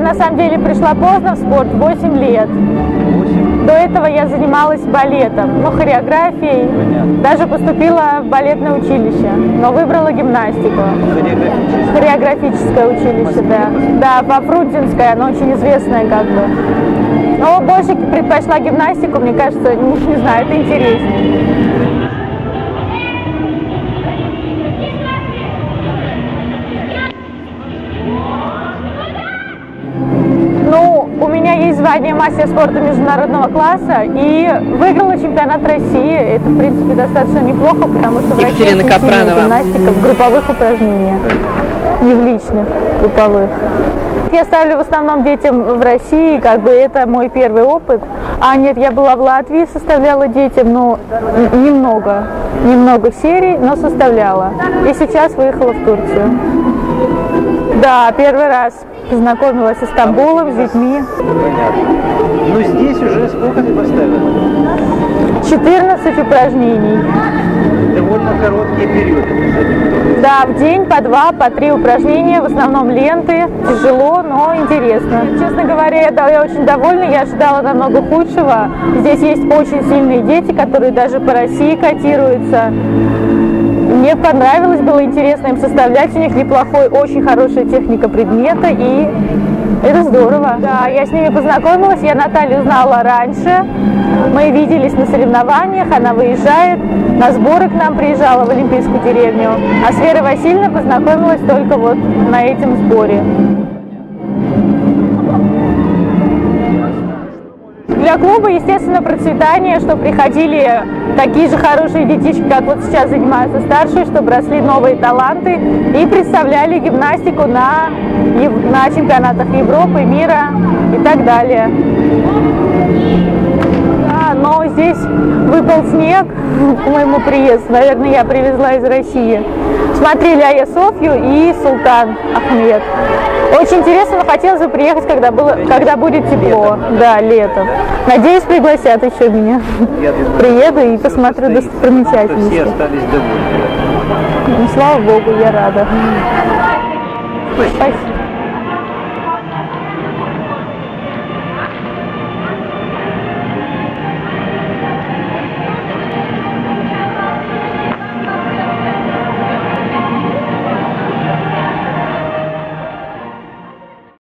Я на самом деле пришла поздно в спорт, 8 лет. 8? До этого я занималась балетом, ну, хореографией. Понятно. Даже поступила в балетное училище, но выбрала гимнастику. Хореографическое училище, да. Да, во Фрунзенское, оно очень известное как бы. Но больше предпочла гимнастику, мне кажется, не знаю, это интереснее. Ну, у меня есть звание мастер спорта международного класса и выиграла чемпионат России. Это, в принципе, достаточно неплохо, потому что в России очень сильная гимнастика в групповых упражнениях, не в личных, групповых. Я ставлю в основном детям в России, как бы это мой первый опыт. А нет, я была в Латвии, составляла детям, ну, немного серий, но составляла. И сейчас выехала в Турцию. Да, первый раз познакомилась с Стамбулом, с детьми. Понятно. Ну здесь уже сколько ты поставила? 14 упражнений. Довольно короткие периоды. Да, в день по 2, по 3 упражнения, в основном ленты. Тяжело, но интересно. Честно говоря, я очень довольна, я ожидала намного худшего. Здесь есть очень сильные дети, которые даже по России котируются. Мне понравилось, было интересно им составлять, у них неплохой, очень хорошая техника предмета, и это здорово. Да, я с ними познакомилась, я Наталью знала раньше, мы виделись на соревнованиях, она выезжает, на сборы к нам приезжала в Олимпийскую деревню, а с Верой Васильевной познакомилась только вот на этом сборе. Для клуба, естественно, процветание, что приходили такие же хорошие детишки, как вот сейчас занимаются старшие, чтобы росли новые таланты и представляли гимнастику на чемпионатах Европы, мира и так далее. Да, но здесь выпал снег к моему приезду, наверное, я привезла из России. Смотрели Айя Софью и Султан Ахмед. Очень интересно, но хотелось бы приехать, когда будет тепло. Летом, да, летом. Надеюсь, пригласят еще меня. Приеду и посмотрю достопримечательности. Все остались довольны. Ну, слава Богу, я рада. Спасибо.